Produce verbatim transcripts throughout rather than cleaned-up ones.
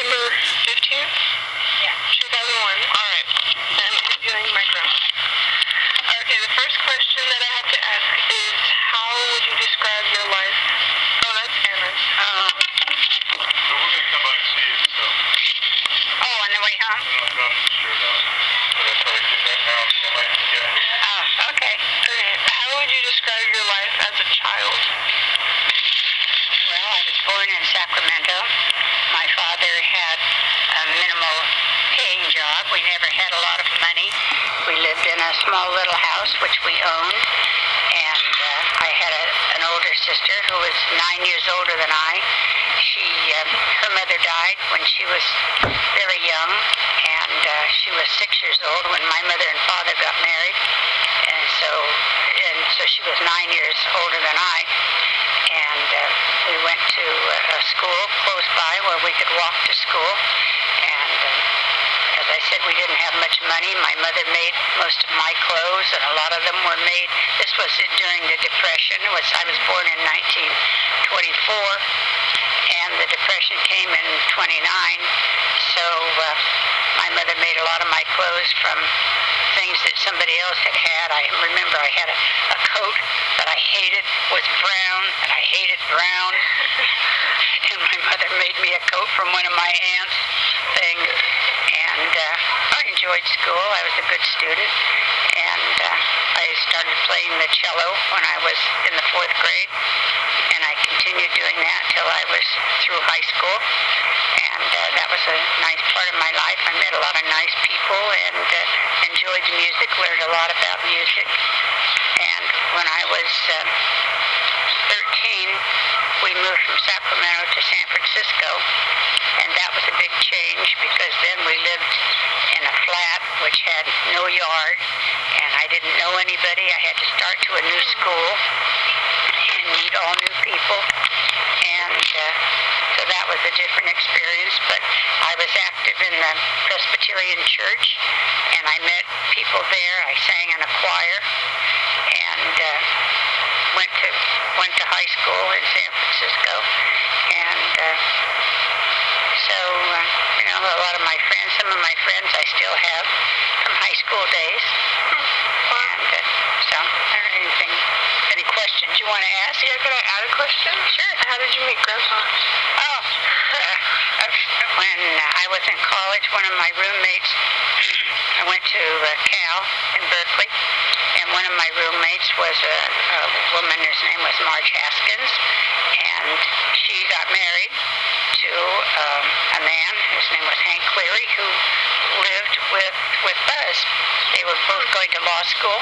September fifteenth? Yeah. two thousand one. Alright. I'm interviewing my grandma. Okay, the first question that I have to ask is, how would you describe your life? Oh, that's Anna's. Oh. So we're going to come by and see it, so. Oh, on the way home? We're not dropping the shirt off. I'm going to try to get that now. I like to get it. Oh, okay. Okay, how would you describe your life as a child? Well, I was born in Sacramento. My father had a minimal paying job. We never had a lot of money. We lived in a small little house, which we owned. And uh, I had a, an older sister who was nine years older than I. She, um, her mother died when she was very young, and uh, she was six years old when my mother and father got married. And so, and so she was nine years older than I. And uh, we went to a school close by where we could walk to school. And uh, as I said, we didn't have much money. My mother made most of my clothes, and a lot of them were made. This was during the Depression. It was, I was born in nineteen twenty-four, and the Depression came in twenty-nine. So uh, my mother made a lot of my clothes from things that somebody else had had. I remember I had a, a coat that I hated, was brown, and I hated brown. And my mother made me a coat from one of my aunt's things. And uh, I enjoyed school. I was a good student. And uh, I started playing the cello when I was in the fourth grade. And I continued doing that till I was through high school. And uh, that was a nice part of my life. I met a lot of nice people and uh, enjoyed the music, learned a lot about music. And when I was uh, thirteen, we moved from Sacramento to San Francisco. And that was a big change because then we lived in a flat which had no yard. And I didn't know anybody. I had to start to a new school and meet all new people. And uh, so that was a different experience, but I was active in the Presbyterian Church, and I met people there. I sang in a choir, and uh, went to went to high school in San Francisco. And uh, so, uh, you know, a lot of my friends, some of my friends I still have from high school days. And uh, so, I don't know anything, any questions you want to ask? Yeah, can I add a question? Sure. How did you meet Grandpa? Oh, uh, when I was in college, one of my roommates, I went to uh, Cal in Berkeley, and one of my roommates was a, a woman whose name was Marge Haskins, and she got married to um, a man whose name was Hank Cleary, who lived with, with Buzz. They were both going to law school.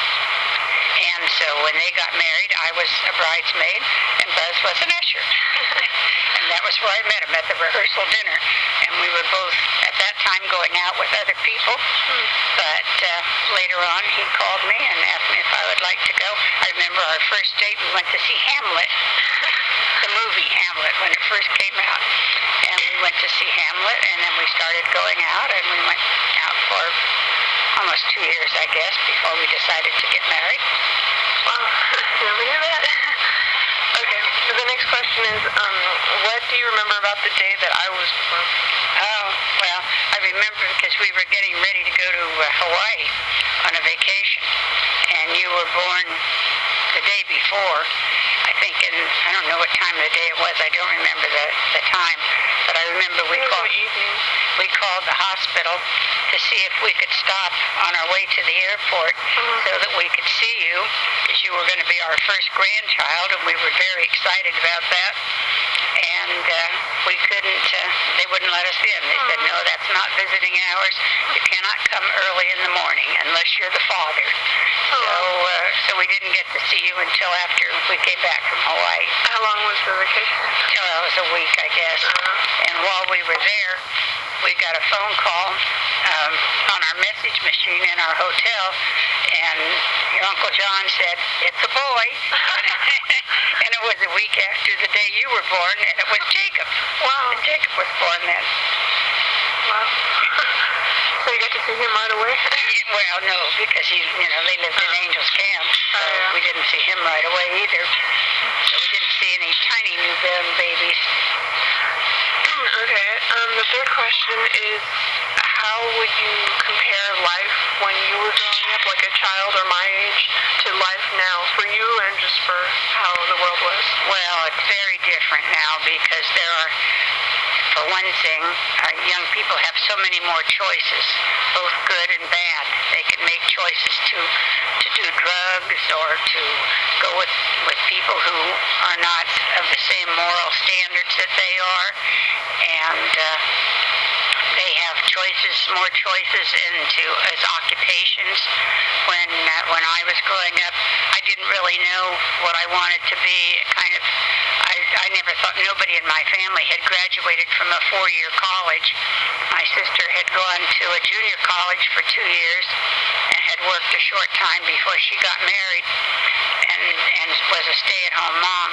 And so when they got married, I was a bridesmaid, and Buzz was an usher. And that was where I met him, at the rehearsal dinner. And we were both, at that time, going out with other people. Hmm. But uh, later on, he called me and asked me if I would like to go. I remember our first date, we went to see Hamlet, the movie Hamlet, when it first came out. And we went to see Hamlet, and then we started going out, and we went out for almost two years, I guess, before we decided to get married. Wow, never knew that. Okay, so the next question is, um, what do you remember about the day that I was born? Oh, well, I remember because we were getting ready to go to uh, Hawaii on a vacation, and you were born the day before, I think, and I don't know what time of the day it was. I don't remember the, the time, but I remember we It was called, in the evening. we called the hospital to see if we could stop on our way to the airport Mhm. so that we could see you, because you were going to be our first grandchild, and we were very excited about that. And uh, we couldn't, uh, they wouldn't let us in. They said, no, that's not visiting hours. You cannot come early in the morning unless you're the father. So, uh, so we didn't get to see you until after we came back from Hawaii. How long was the vacation? Well, it was a week, I guess. Uh-huh. And while we were there, we got a phone call um, on our message machine in our hotel, and your Uncle John said, it's a boy. And it was a week after the day you were born, and it was Jacob. Wow. And Jacob was born then. Wow. So you got to see him right away? Well, no, because he, you know, they lived in Angels Camp, so Oh, yeah. we didn't see him right away either. So we didn't see any tiny newborn babies. Okay. Um, the third question is, how would you compare life when you were growing up, like a child or my age, to life now for you and just for how the world was? Well, it's very different now because there are, for one thing, uh, young people have so many more choices, both good and bad. They can make choices to to do drugs or to go with, with people who are not of the same moral standards that they are, and uh, they have choices, more choices into as occupations. When uh, when I was growing up, I didn't really know what I wanted to be. Kind of, I I never thought, nobody in my family had graduated from a four-year college. My sister had gone to a junior college for two years and had worked a short time before she got married, and and was a stay-at-home mom.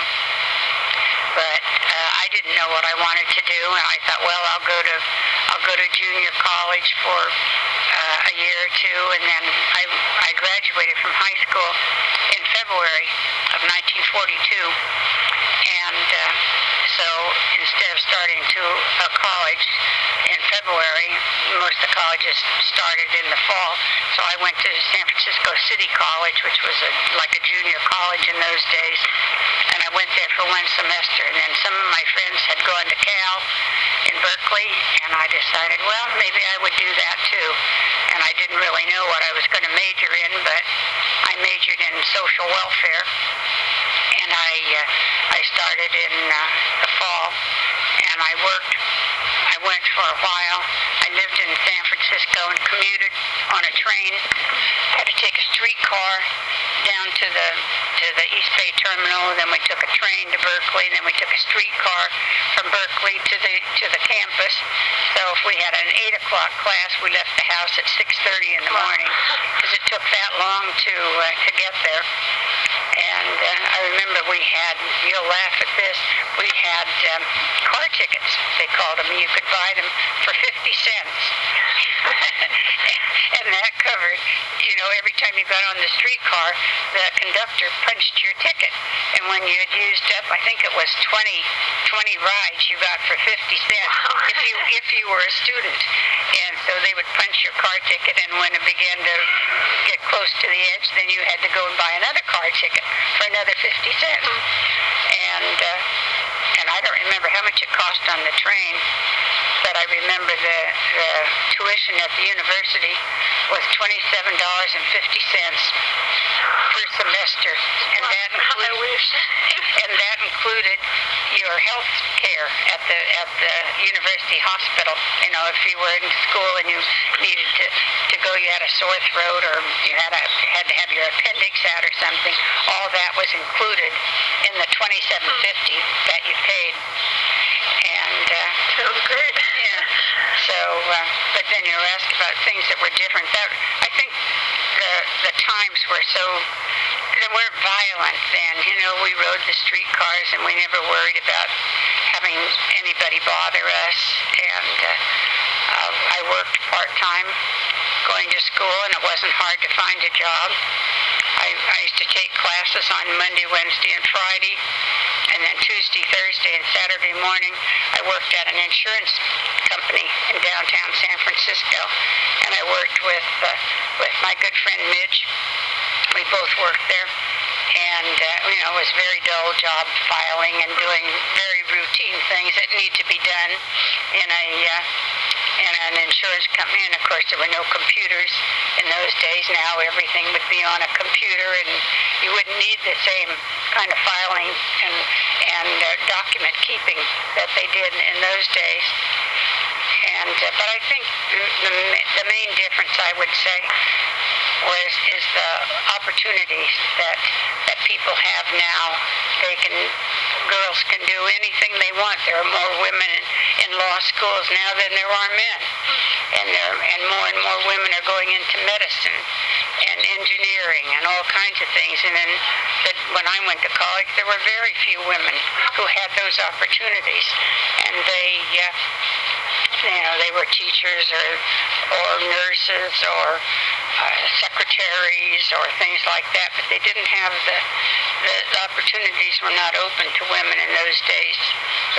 But uh, I didn't know what I wanted to do, and I thought, well, I'll go to I'll go to junior college for uh, a year or two, and then I I graduated from high school in February of nineteen forty-two, and uh, so instead of starting to a college in February, most of the colleges started in the fall. So I went to San Francisco City College, which was a, like a junior college in those days, and I went there for one semester. And then some of my friends had gone to Cal in Berkeley, and I decided, well, maybe I would do that too. And I didn't really know what I was going to major in, but I majored in social welfare, and I uh, I started in uh, the fall, and I worked. I went for a while. I lived in San Francisco and commuted on a train. Had to take a streetcar down to the to the East Bay terminal. Then we took a train to Berkeley. Then we took a streetcar from Berkeley to the to the campus. So if we had an eight o'clock class, we left the house at six thirty in the morning because it took that long to uh, to get there. And uh, I remember we had, you'll laugh at this, we had um, car tickets, they called them. You could buy them for fifty cents. And that covered, you know, every time you got on the streetcar, the conductor punched your ticket. And when you had used up, I think it was twenty, twenty rides you got for fifty cents if you, if you were a student. And so they would punch your car ticket, and when it began to get close to the edge, then you had to go and buy another car ticket for another fifty cents. And uh, and I don't remember how much it cost on the train, but I remember the, the tuition at the university was twenty-seven dollars and fifty cents per semester, and that included, and that included your health care at the at the university hospital. You know, if you were in school and you needed to, to go, you had a sore throat or you had a had to have your appendix out or something, all that was included in the twenty-seven fifty that you paid. And uh, Sounds great. yeah. So, uh, but then you were asked about things that were different. That I think the the times were so, they weren't violent then. You know, we rode the streetcars and we never worried about having anybody bother us. And uh, uh, I worked part time, going to school, and it wasn't hard to find a job. I, I used to take classes on Monday, Wednesday, and Friday. And then Tuesday, Thursday, and Saturday morning, I worked at an insurance company in downtown San Francisco. And I worked with uh, with my good friend Midge. We both worked there. And, uh, you know, it was a very dull job, filing and doing very routine things that need to be done in a uh, in an insurance company. And, of course, there were no computers in those days. Now everything would be on a computer, and you wouldn't need the same kind of filing and, and uh, document keeping that they did in those days. And uh, but I think the, the main difference, I would say, was is the opportunities that that people have now. They can, girls can do anything they want. There are more women in, in law schools now than there are men, and there and more and more women are going into medicine and engineering and all kinds of things. And then that when I went to college, there were very few women who had those opportunities, and they. Uh, You know, they were teachers or or nurses or uh, secretaries or things like that, but they didn't have the, the the opportunities were not open to women in those days the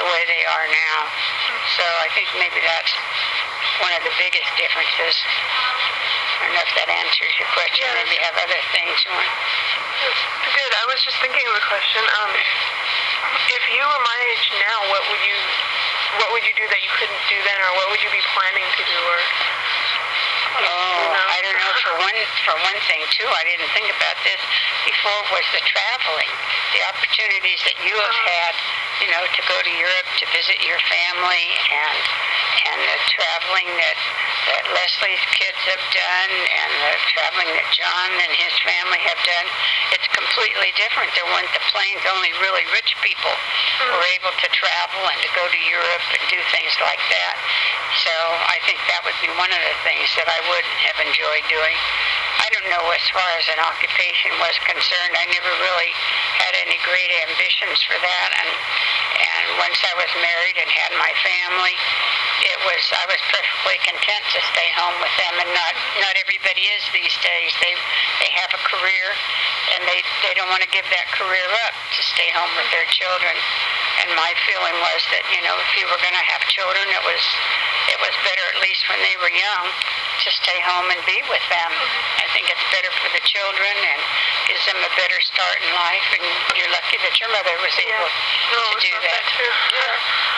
the way they are now. So I think maybe that's one of the biggest differences. I don't know if that answers your question. Yeah. Maybe you have other things you want. Good. I was just thinking of a question. Um, if you were my age now, what would you, what would you do that you couldn't do then, or what would you be planning to do, or? Oh, I don't know. For one, for one thing too, I didn't think about this before. Was the traveling, the opportunities that you have had, you know, to go to Europe to visit your family, and and the traveling that that Leslie's kids have done, and the traveling that John and his family have done. It's completely different. There weren't the planes. Only really rich people were able to travel and to go to Europe and do things like that. So I think that would be one of the things that I would have enjoyed doing. I don't know as far as an occupation was concerned. I never really had any great ambitions for that. And and once I was married and had my family, it was I was perfectly content to stay home with them. And not not everybody is these days. They they have a career, and they they don't want to give that career up to stay home with their children. And my feeling was that, you know, if you were going to have children, it was it was better, at least when they were young, to stay home and be with them. I think it's better for the children and gives them a better start in life. And you're lucky that your mother was able Yeah. No, to it's do not that. that true. Yeah.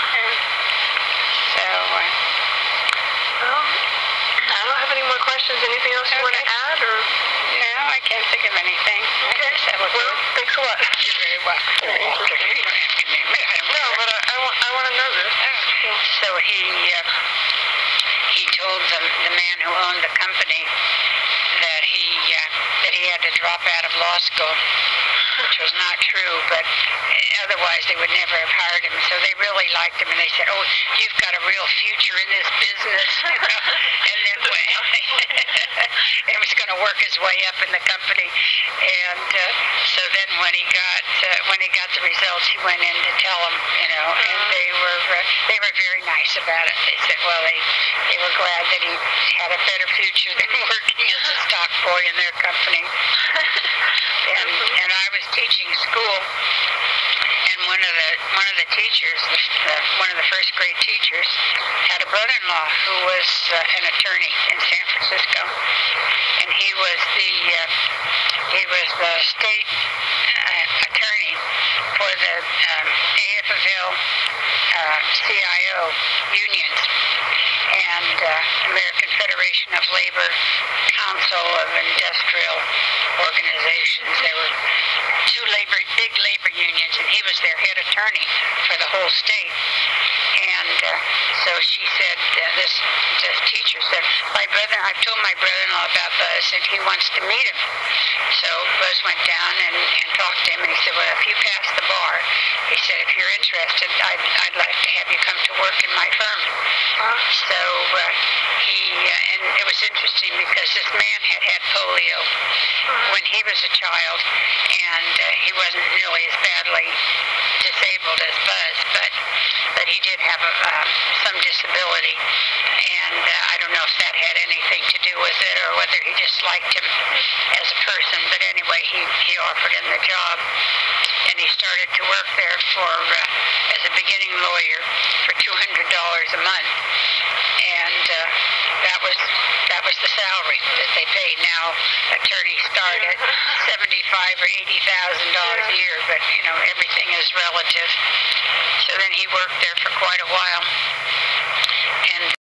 So, uh, Um, I don't have any more questions. Anything else you want to Okay. add, or? no, I can't think of anything. I Okay. guess that would be. Well, thanks a lot. You're very welcome. Very interesting. You don't have to name it. I don't No, care. but I, I want I want to know this. So he uh, he told the, the man who owned the company that he uh, that he had to drop out of law school, which was not true, but otherwise they would never have hired him. So they really liked him, and they said, "Oh, you've got a real future in this business." You know? And then it was going to work his way up in the company. And uh, so then when he got uh, when he got the results, he went in to tell them, you know, and they were uh, they were very nice about it. They said, well, they they were glad that he had a better future than working as a stock boy in their company. And and I was teaching school, and one of the one of the teachers, the, one of the first grade teachers, had a brother-in-law who was uh, an attorney in San Francisco, and he was the uh, he was the state uh, attorney for the um, A F L uh, C I O unions and uh, American Federation of Labor Council of Industrial Organizations. There were two labor, big labor unions, and he was their head attorney for the whole state. And uh, so she said, uh, this, this teacher said, my brother, I've told my brother-in-law about Buzz, and he wants to meet him. So Buzz went down and, and talked to him, and he said, well, if you pass the bar, he said, if you're interested, I'd, I'd like to have you come to work in my firm. Huh? So uh, he, uh, and it was interesting because this man had had polio when he was a child, and uh, he wasn't nearly as badly disabled as Buzz, but but he did have a, uh, some disability, and uh, I don't know if that had anything to do with it or whether he just liked him as a person, but anyway, he, he offered him the job, and he started to work there for uh, as a beginning lawyer for two hundred dollars a month, and uh, that was that was the salary that they paid. Now attorneys start at seventy-five or eighty thousand dollars a year, but you know everything is relative. So then he worked there for quite a while,